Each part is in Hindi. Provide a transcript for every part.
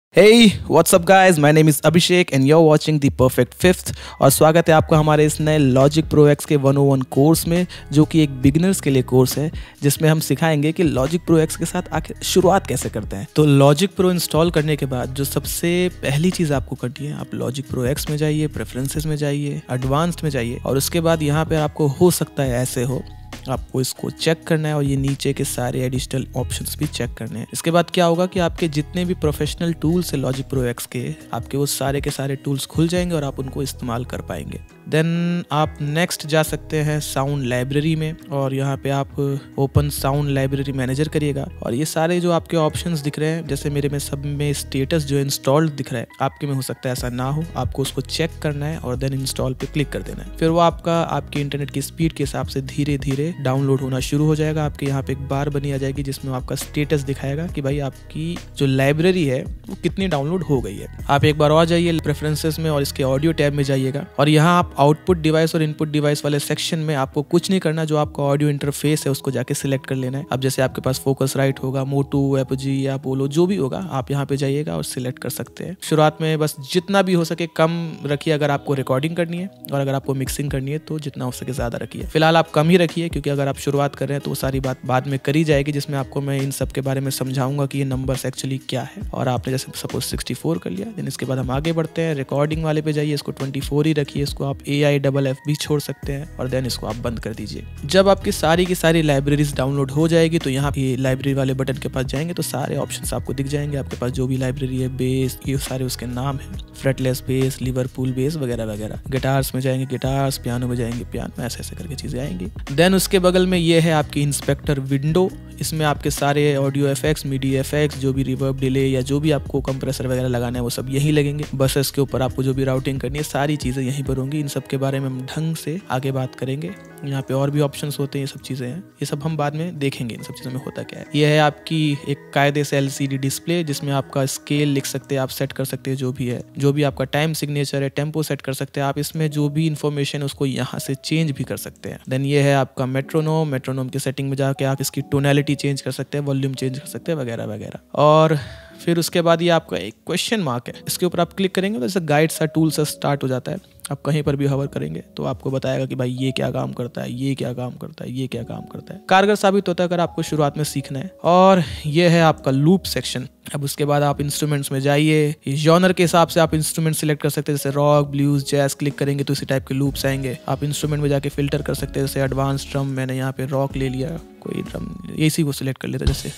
Hey, what's up guys? My name is Abhishek and you're watching The Perfect Fifth और स्वागत है आपका हमारे इस नए Logic Pro X के 101 कोर्स में, जो कि एक बिगिनर्स के लिए कोर्स है जिसमें हम सिखाएंगे कि Logic Pro X के साथ आखिर शुरुआत कैसे करते हैं। तो Logic Pro इंस्टॉल करने के बाद जो सबसे पहली चीज़ आपको करनी है, आप Logic Pro X में जाइए, प्रेफरेंसेस में जाइए, एडवांस्ड में जाइए और उसके बाद यहाँ पे आपको हो सकता है ऐसे हो, आपको इसको चेक करना है और ये नीचे के सारे एडिशनल ऑप्शंस भी चेक करने हैं। इसके बाद क्या होगा कि आपके जितने भी प्रोफेशनल टूल्स है Logic Pro X के, आपके वो सारे के सारे टूल्स खुल जाएंगे और आप उनको इस्तेमाल कर पाएंगे। देन आप नेक्स्ट जा सकते हैं साउंड लाइब्रेरी में और यहाँ पे आप ओपन साउंड लाइब्रेरी मैनेजर करिएगा और ये सारे जो आपके ऑप्शंस दिख रहे हैं, जैसे मेरे में सब में स्टेटस जो इंस्टॉल्ड दिख रहा है, आपके में हो सकता है ऐसा ना हो, आपको उसको चेक करना है और देन इंस्टॉल पे क्लिक कर देना है। फिर वो आपकी इंटरनेट की स्पीड के हिसाब से धीरे धीरे डाउनलोड होना शुरू हो जाएगा। आपके यहाँ पे एक बार बनी आ जाएगी जिसमें आपका स्टेटस दिखाएगा कि भाई आपकी जो लाइब्रेरी है वो कितनी डाउनलोड हो गई है। आप एक बार और जाइए प्रेफरेंसेस में और इसके ऑडियो टैब में जाइएगा और यहाँ आप आउटपुट डिवाइस और इनपुट डिवाइस वाले सेक्शन में आपको कुछ नहीं करना, जो आपका ऑडियो इंटरफेस है उसको जाके सिलेक्ट कर लेना है। अब जैसे आपके पास फोकस राइट होगा, मोटू, एपोजी या पोलो जो भी होगा, आप यहाँ पे जाइएगा और सिलेक्ट कर सकते हैं। शुरुआत में बस जितना भी हो सके कम रखिए अगर आपको रिकॉर्डिंग करनी है, और अगर आपको मिक्सिंग करनी है तो जितना हो सके ज्यादा रखिए। फिलहाल आप कम ही रखिए क्योंकि अगर आप शुरुआत कर रहे हैं तो वो सारी बात बाद में करी जाएगी, जिसमें आपको मैं इन सब के बारे में समझाऊंगा कि ये नंबर्स एक्चुअली क्या है। और आपने जैसे सपोज 64 कर लिया, देन इसके बाद हम आगे बढ़ते हैं रिकॉर्डिंग वाले पे जाइए, इसको 24 ही रखिए, इसको आप AIFF भी छोड़ सकते हैं और देन इसको आप बंद कर दीजिए। जब आपकी सारी की सारी लाइब्रेरीज डाउनलोड हो जाएगी तो यहाँ पे लाइब्रेरी वाले बटन के पास जाएंगे तो सारे ऑप्शंस आपको दिख जाएंगे। आपके पास जो भी लाइब्रेरी है, बेस, ये सारे उसके नाम है, फ्रेटलेस बेस, लिवरपूल बेस वगैरह वगैरह। गिटार्स में जाएंगे गिटार्स, पियानो में जाएंगे पियानो, ऐसे ऐसे करके चीजें आएंगी। देन उसके बगल में ये है आपकी इंस्पेक्टर विंडो, इसमें आपके सारे ऑडियो इफेक्ट्स, मीडी इफेक्ट्स, जो भी रिवर्ब, डिले या जो भी आपको कंप्रेसर वगैरह लगाना है वो सब यहीं लगेंगे। बसेस के ऊपर आपको जो भी राउटिंग करनी है सारी चीज़ें यहीं पर होंगी। इन सब के बारे में हम ढंग से आगे बात करेंगे। यहाँ पे और भी ऑप्शंस होते हैं, ये सब चीज़ें हैं, ये सब हम बाद में देखेंगे इन सब चीज़ों में होता क्या है। ये है आपकी एक कायदे से LCD डिस्प्ले जिसमें आपका स्केल लिख सकते हैं, आप सेट कर सकते हैं जो भी है, जो भी आपका टाइम सिग्नेचर है, टेम्पो सेट कर सकते हैं आप, इसमें जो भी इन्फॉर्मेशन है उसको यहाँ से चेंज भी कर सकते हैं। देन ये है आपका मेट्रोनोम, मेट्रोनोम की सेटिंग में जाके आप इसकी टोनैलिटी चेंज कर सकते हैं, वॉल्यूम चेंज कर सकते हैं वगैरह वगैरह। और फिर उसके बाद ये आपका एक क्वेश्चन मार्क है, इसके ऊपर आप क्लिक करेंगे तो जैसे गाइड सा टूल सा स्टार्ट हो जाता है। आप कहीं पर भी हवर करेंगे तो आपको बताएगा कि भाई ये क्या काम करता है, ये क्या काम करता है, ये क्या काम करता है। कारगर साबित होता है अगर आपको शुरुआत में सीखना है। और ये है आपका लूप सेक्शन। अब उसके बाद आप इंस्ट्रूमेंट्स में जाइए, जॉनर के हिसाब से आप इंस्ट्रूमेंट सिलेक्ट कर सकते हैं, जैसे रॉक, ब्लूज, जैज क्लिक करेंगे तो इसी टाइप के लूप्स आएंगे। आप इंस्ट्रूमेंट में जाके फिल्टर कर सकते हैं, जैसे एडवांस ड्रम, मैंने यहाँ पे रॉक ले लिया, कोई ड्रम इसी को सिलेक्ट कर लेते जैसे।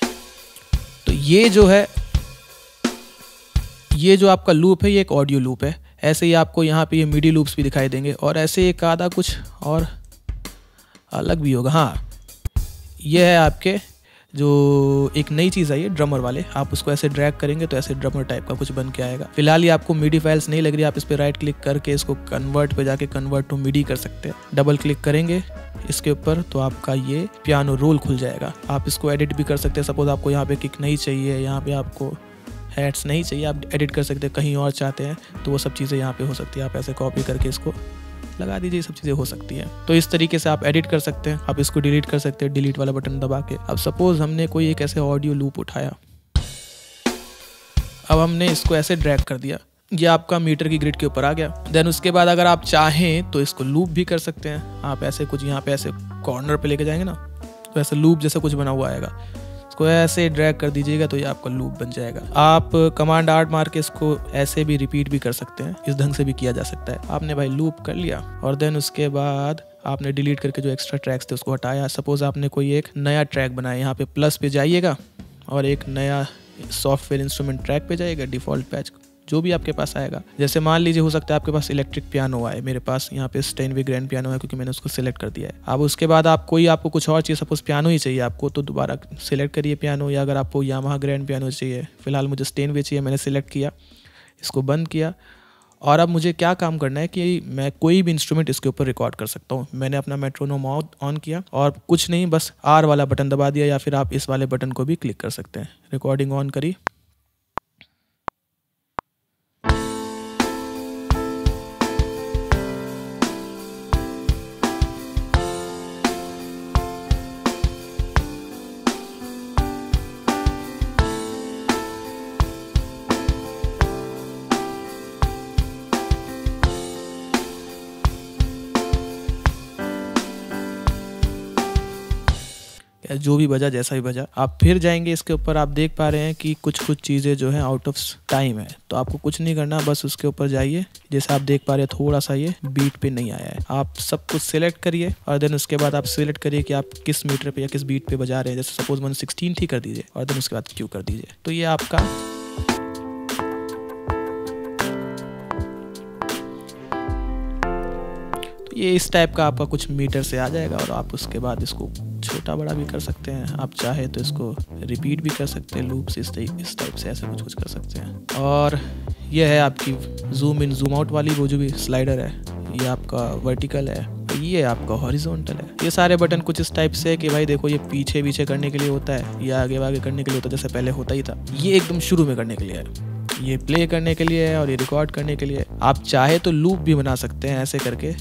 तो ये जो है, ये जो आपका लूप है ये एक ऑडियो लूप है। ऐसे ही आपको यहाँ पे ये मिडी लूप्स भी दिखाई देंगे और ऐसे एक आधा कुछ और अलग भी होगा। हाँ, ये है आपके जो एक नई चीज़ आई है ड्रमर वाले, आप उसको ऐसे ड्रैग करेंगे तो ऐसे ड्रमर टाइप का कुछ बन के आएगा। फिलहाल ये आपको मिडी फाइल्स नहीं लग रही, आप इस पर राइट क्लिक करके इसको कन्वर्ट पे जाके कन्वर्ट टू मिडी कर सकते हैं। डबल क्लिक करेंगे इसके ऊपर तो आपका ये पियानो रोल खुल जाएगा। आप इसको एडिट भी कर सकते हैं, सपोज आपको यहाँ पे किक नहीं चाहिए, यहाँ पे आपको हैट्स नहीं चाहिए, आप एडिट कर सकते हैं, कहीं और चाहते हैं तो वो सब चीज़ें यहाँ पे हो सकती है। आप ऐसे कॉपी करके इसको लगा दीजिए, सब चीज़ें हो सकती हैं। तो इस तरीके से आप एडिट कर सकते हैं। आप इसको डिलीट कर सकते हैं, डिलीट वाला बटन दबा के। अब सपोज हमने कोई एक ऐसे ऑडियो लूप उठाया, अब हमने इसको ऐसे ड्रैग कर दिया, ये आपका मीटर की ग्रिड के ऊपर आ गया। देन उसके बाद अगर आप चाहें तो इसको लूप भी कर सकते हैं। आप ऐसे कुछ यहाँ पे ऐसे कॉर्नर पे लेके जाएंगे ना तो ऐसे लूप जैसा कुछ बना हुआ आएगा, इसको ऐसे ड्रैग कर दीजिएगा तो ये आपका लूप बन जाएगा। आप कमांड आर्ट मार के इसको ऐसे भी रिपीट भी कर सकते हैं, इस ढंग से भी किया जा सकता है। आपने भाई लूप कर लिया और देन उसके बाद आपने डिलीट करके जो एक्स्ट्रा ट्रैक्स थे उसको हटाया। सपोज आपने कोई एक नया ट्रैक बनाया, यहाँ पे प्लस पे जाइएगा और एक नया सॉफ्टवेयर इंस्ट्रूमेंट ट्रैक पे जाइएगा, डिफॉल्ट पैच जो भी आपके पास आएगा। जैसे मान लीजिए हो सकता है आपके पास इलेक्ट्रिक पियानो आए, मेरे पास यहाँ पे स्टेनवे ग्रैंड पियानो है क्योंकि मैंने उसको सिलेक्ट कर दिया है। अब उसके बाद आपको कुछ और चाहिए, सपोज पियानो ही चाहिए आपको, तो दोबारा सिलेक्ट करिए पियानो, या अगर आपको यामाहा ग्रैंड पियानो चाहिए, फिलहाल मुझे स्टेनवे चाहिए, मैंने सिलेक्ट किया, इसको बंद किया। और अब मुझे क्या काम करना है कि मैं कोई भी इंस्ट्रूमेंट इसके ऊपर रिकॉर्ड कर सकता हूँ। मैंने अपना मेट्रोनोम ऑन किया और कुछ नहीं, बस R वाला बटन दबा दिया, या फिर आप इस वाले बटन को भी क्लिक कर सकते हैं। रिकॉर्डिंग ऑन करी, जो भी बजा, जैसा भी बजा। आप फिर जाएंगे इसके ऊपर, आप देख पा रहे हैं कि कुछ चीज़ें जो है आउट ऑफ टाइम है, तो आपको कुछ नहीं करना, बस उसके ऊपर जाइए। जैसे आप देख पा रहे हैं थोड़ा सा ये बीट पे नहीं आया है, आप सब कुछ सिलेक्ट करिए और देन उसके बाद आप सिलेक्ट करिए कि आप किस मीटर पे या किस बीट पे बजा रहे हैं। जैसे सपोज 116 थी, कर दीजिए और देन उसके बाद क्यू कर दीजिए। तो ये आपका ये इस टाइप का आपका कुछ मीटर से आ जाएगा और आप उसके बाद इसको छोटा बड़ा भी कर सकते हैं। आप चाहे तो इसको रिपीट भी कर सकते हैं, लूप से इस टाइप से ऐसे कुछ कर सकते हैं। और ये है आपकी जूम इन जूम आउट वाली वो जो भी स्लाइडर है, ये आपका वर्टिकल है, ये आपका हॉरिजॉन्टल है। ये सारे बटन कुछ इस टाइप से है कि भाई देखो, ये पीछे पीछे करने के लिए होता है, या आगे आगे करने के लिए होता है, जैसे पहले होता ही था। ये एकदम शुरू में करने के लिए है, ये प्ले करने के लिए है और ये रिकॉर्ड करने के लिए। आप चाहे तो लूप भी बना सकते हैं ऐसे करके,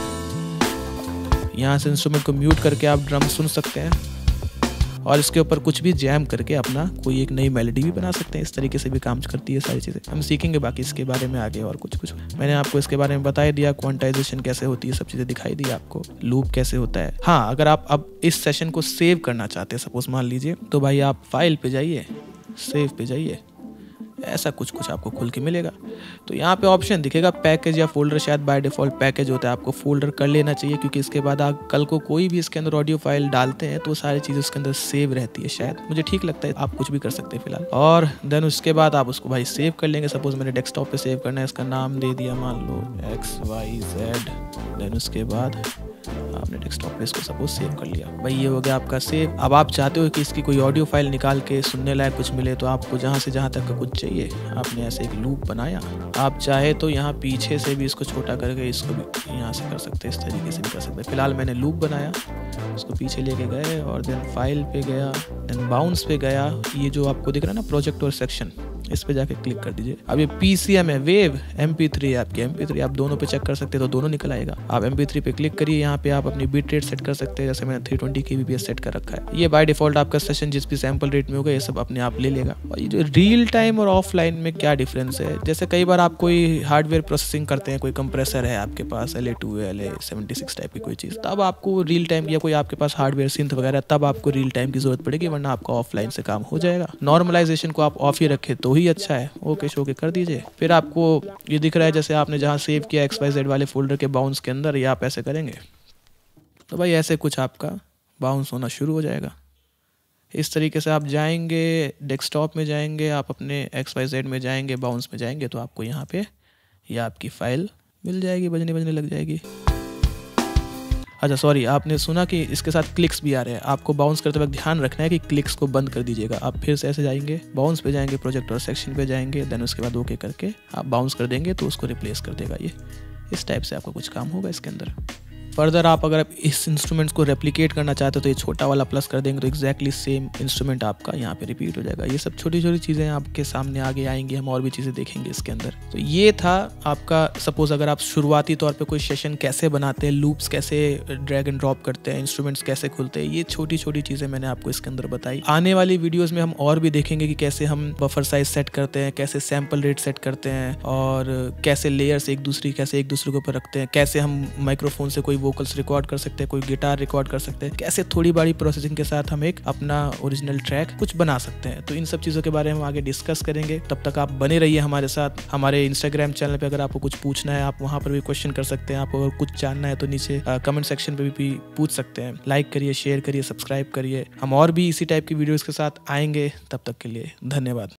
यहाँ से इंस्ट्रूमेंट को म्यूट करके आप ड्रम सुन सकते हैं और इसके ऊपर कुछ भी जैम करके अपना कोई एक नई मेलोडी भी बना सकते हैं। इस तरीके से भी काम करती है सारी चीज़ें, हम सीखेंगे बाकी इसके बारे में आगे। और कुछ मैंने आपको इसके बारे में बता दिया, क्वांटाइजेशन कैसे होती है, सब चीज़ें दिखाई दी आपको, लूप कैसे होता है। हाँ, अगर आप अब इस सेशन को सेव करना चाहते हैं, सपोज मान लीजिए, तो भाई आप फाइल पे जाइए, सेव पे जाइए, ऐसा कुछ आपको खुल के मिलेगा। तो यहाँ पे ऑप्शन दिखेगा पैकेज या फोल्डर, शायद बाय डिफ़ॉल्ट पैकेज होता है, आपको फोल्डर कर लेना चाहिए, क्योंकि इसके बाद आप कल को कोई भी इसके अंदर ऑडियो फाइल डालते हैं तो सारी चीज़ें उसके अंदर सेव रहती है, शायद मुझे ठीक लगता है। आप कुछ भी कर सकते हैं फिलहाल। और देन उसके बाद आप उसको भाई सेव कर लेंगे। सपोज मैंने डेस्कटॉप पे सेव करना है, इसका नाम दे दिया मान लो XYZ। देन उसके बाद आपने डेस्कटॉप पे इसको सपोज सेव कर लिया, भाई ये हो गया आपका सेव। अब आप चाहते हो कि इसकी कोई ऑडियो फाइल निकाल के सुनने लायक कुछ मिले, तो आपको जहाँ से जहाँ तक का कुछ चाहिए, आपने ऐसे एक लूप बनाया। आप चाहे तो यहाँ पीछे से भी इसको छोटा करके इसको भी यहाँ से कर सकते हैं, इस तरीके से भी कर सकते हैं। फिलहाल मैंने लूप बनाया, उसको पीछे लेके गए और देन फाइल पे गया, देन बाउंस पे गया। ये जो आपको दिख रहा है ना प्रोजेक्ट और सेक्शन, इस पे जाके क्लिक कर दीजिए। अब ये PCM है, वेव MP3 है आपकी, MP3 आप दोनों पे चेक कर सकते हैं, तो दोनों निकल आएगा। आप MP3 पे क्लिक करिए, यहाँ पे आप अपनी बीट रेट सेट कर सकते हैं, जैसे मैंने 320 kbps सेट कर रखा है। ये बाय डिफॉल्ट आपका सेशन जिस भी सैंपल रेट में होगा, ये सब अपने आप ले लेगा। और ये जो रियल टाइम और ऑफलाइन में क्या डिफरेंस है, जैसे कई बार आप कोई हार्डवेयर प्रोसेसिंग करते हैं, कोई कंप्रेसर है आपके पास LA2 LA76 टाइप की कोई चीज़, तब आपको रियल टाइम, या कोई आपके पास हार्डवेयर सिंथ वगैरह, तब आपको रियल टाइम की जरूरत पड़ेगी, वरना आपका ऑफलाइन से काम हो जाएगा। नॉर्मलाइजेशन को आप ऑफ ही रखें तो ही अच्छा है। ओके शो के कर दीजिए। फिर आपको ये दिख रहा है जैसे आपने जहाँ सेव किया XYZ वाले फोल्डर के बाउंस के अंदर, ये आप ऐसे करेंगे तो भाई ऐसे कुछ आपका बाउंस होना शुरू हो जाएगा। इस तरीके से आप जाएंगे, डेस्कटॉप में जाएंगे, आप अपने XYZ में जाएंगे, बाउंस में जाएंगे, तो आपको यहाँ पे ये आपकी फाइल मिल जाएगी, बजने लग जाएगी। अच्छा सॉरी, आपने सुना कि इसके साथ क्लिक्स भी आ रहे हैं। आपको बाउंस करते वक्त ध्यान रखना है कि क्लिक्स को बंद कर दीजिएगा। आप फिर से ऐसे जाएंगे, बाउंस पे जाएंगे, प्रोजेक्ट और सेक्शन पे जाएंगे, देन उसके बाद ओके करके आप बाउंस कर देंगे तो उसको रिप्लेस कर देगा। ये इस टाइप से आपका कुछ काम होगा इसके अंदर। फर्दर आप अगर इस इंस्ट्रूमेंट्स को रेप्लिकेट करना चाहते हो तो ये छोटा वाला प्लस कर देंगे, तो एग्जैक्टली सेम इंस्ट्रूमेंट आपका यहाँ पे रिपीट हो जाएगा। ये सब छोटी छोटी चीज़ें आपके सामने आगे आएंगी, हम और भी चीज़ें देखेंगे इसके अंदर। तो ये था आपका, सपोज अगर आप शुरुआती तौर पे कोई सेशन कैसे बनाते हैं, लूप्स कैसे ड्रैग एंड ड्रॉप करते हैं, इंस्ट्रूमेंट्स कैसे खुलते हैं, ये छोटी छोटी चीज़ें मैंने आपको इसके अंदर बताई। आने वाली वीडियोज़ में हम और भी देखेंगे कि कैसे हम बफर साइज सेट करते हैं, कैसे सैम्पल रेट सेट करते हैं, और कैसे लेयर्स कैसे एक दूसरे के ऊपर रखते हैं, कैसे हम माइक्रोफोन से कोई वोकल्स रिकॉर्ड कर सकते हैं, कोई गिटार रिकॉर्ड कर सकते हैं, कैसे थोड़ी बड़ी प्रोसेसिंग के साथ हम एक अपना ओरिजिनल ट्रैक कुछ बना सकते हैं। तो इन सब चीज़ों के बारे में हम आगे डिस्कस करेंगे। तब तक आप बने रहिए हमारे साथ। हमारे इंस्टाग्राम चैनल पे अगर आपको कुछ पूछना है, आप वहाँ पर भी क्वेश्चन कर सकते हैं। आपको अगर कुछ जानना है तो नीचे कमेंट सेक्शन पे भी पूछ सकते हैं। लाइक करिए, शेयर करिए, सब्सक्राइब करिए। हम और भी इसी टाइप की वीडियोज़ के साथ आएंगे। तब तक के लिए धन्यवाद।